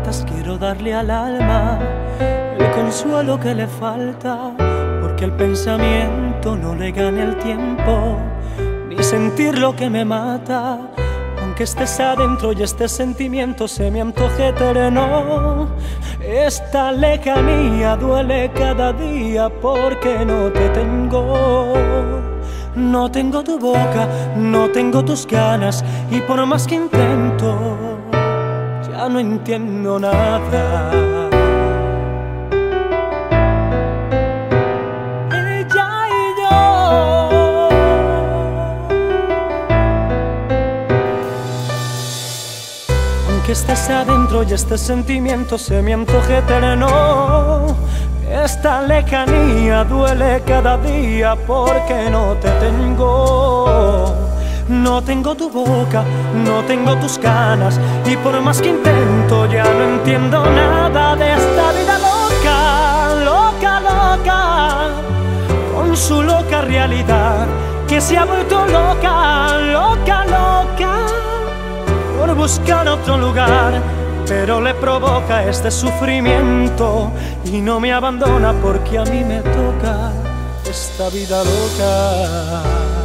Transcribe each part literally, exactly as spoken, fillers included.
cartas quiero darle al alma el consuelo que le falta, porque el pensamiento no le gana el tiempo, ni sentir lo que me mata. Aunque estés adentro y este sentimiento se me antoje eterno, esta lejanía duele cada día porque no te tengo. No tengo tu boca, no tengo tus ganas, y por más que intento, ya no entiendo nada. Que estés adentro y este sentimiento se me antoje eterno, esta lejanía duele cada día porque no te tengo. No tengo tu boca, no tengo tus ganas, y por más que intento ya no entiendo nada de esta vida loca, loca, loca, con su loca realidad que se ha vuelto loca, loca, loca, por buscar otro lugar, pero le provoca este sufrimiento y no me abandona porque a mí me toca esta vida loca.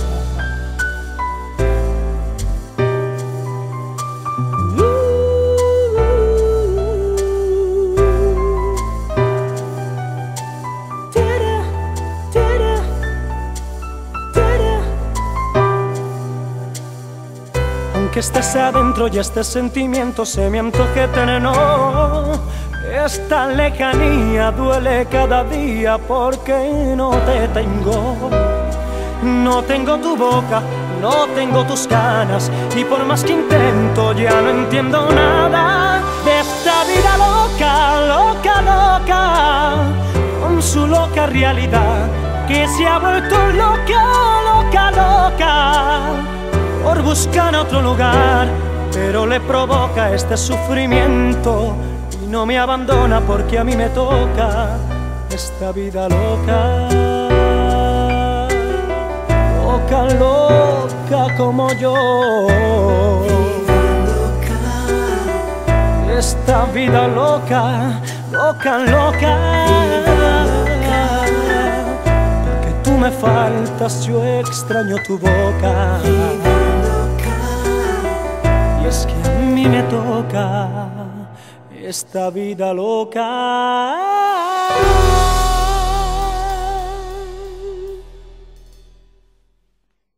Que estés adentro y este sentimiento se me antoje eterno, esta lejanía duele cada día porque no te tengo. No tengo tu boca, no tengo tus ganas, y por más que intento ya no entiendo nada de esta vida loca, loca, loca, con su loca realidad que se ha vuelto loca, loca, loca, por buscar otro lugar, pero le provoca este sufrimiento y no me abandona porque a mí me toca esta vida loca. Loca, loca como yo, esta vida loca, loca, loca, porque tú me faltas, yo extraño tu boca. Y es que a mí me toca esta vida loca.